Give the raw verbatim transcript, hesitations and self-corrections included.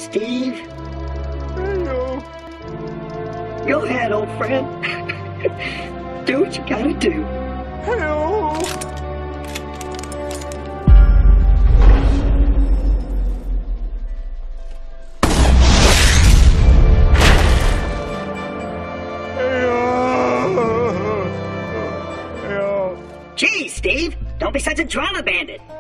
Steve. Hello. Go ahead, old friend. Do what you gotta do. Hello. Gee, Steve, don't be such a drama bandit.